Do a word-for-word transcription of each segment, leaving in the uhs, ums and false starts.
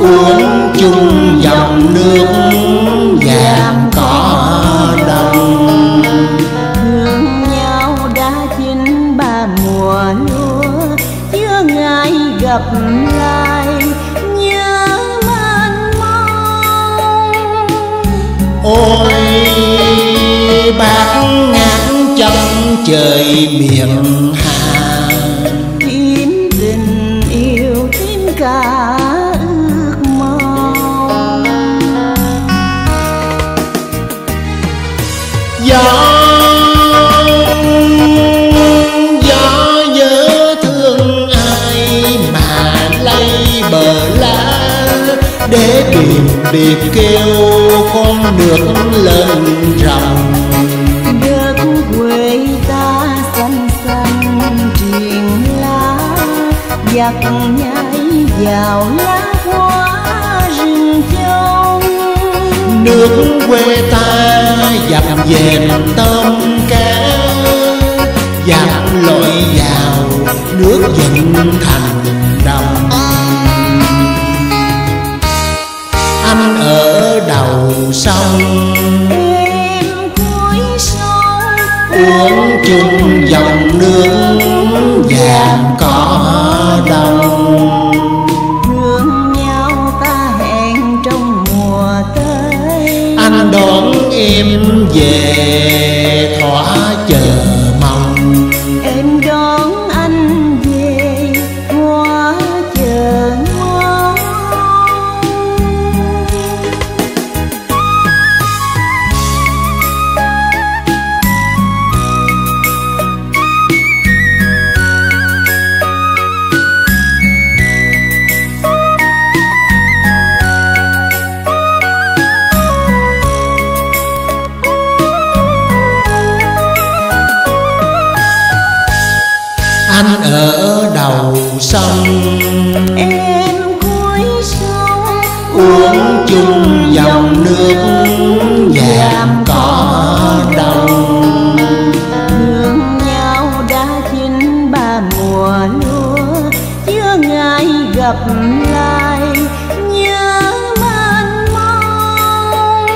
uống chung dòng nước vàm cỏ đồng. Thương nhau đã chín ba mùa lúa, chưa ngày gặp lại nhớ mênh mông. Ôi bát ngát trong trời miền Hà, Thêm tình yêu thêm cả ước mong. Gió gió nhớ thương ai mà lay bờ lá, để biển biệt kêu con nước lên ròng. Đất quê ta xanh xanh triền lá, giặc nhảy vào lá hoa rừng châu. Nước quê ta dập dềm tôm cá, giặc lội vào nước dựng thành đồng. Anh ở đầu sông, Em cuối sông, uống chung dòng nước vàm cỏ đồng. thương nhau ta hẹn trong mùa tới. Anh đón em về thỏa chờ mong. Em đón anh về hoa chờ mong. Anh ở đầu sông, Em cuối sông, uống chung dòng nước vàm cỏ đồng. thương nhau đã chín ba mùa lúa, chưa ngày gặp lại nhớ mênh mông.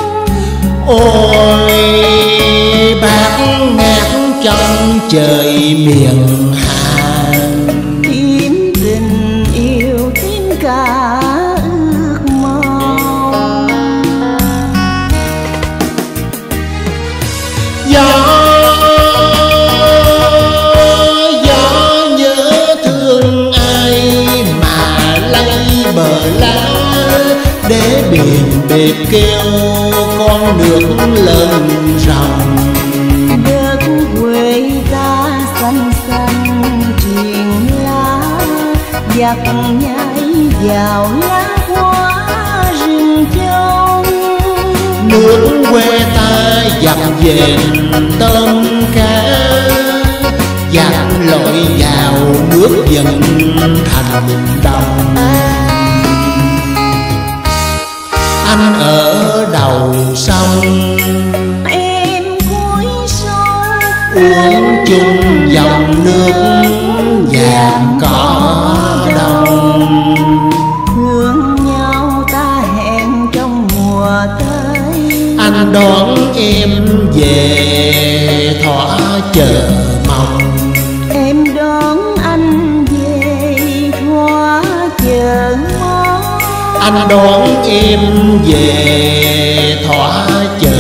Ôi bát ngát trong trời miền Hà, Thêm tình yêu thêm cả ước mong. gió gió nhớ thương ai mà lay bờ lá, để biển biệt kêu con nước lên ròng. Đất quê ta xanh xanh triền lá, giặc nhảy vào lá hoa rừng châu. Nước quê ta dập dềm tôm cá, giặc lội vào nước dựng thành đồng. Anh ở đầu sông, Em cuối sông, uống chung dòng nước vàm cỏ đồng. thương nhau ta hẹn trong mùa tới. Anh đón em về thỏa chờ mong. Em đón anh về hoa chờ mong. Anh đón em về thỏa chờ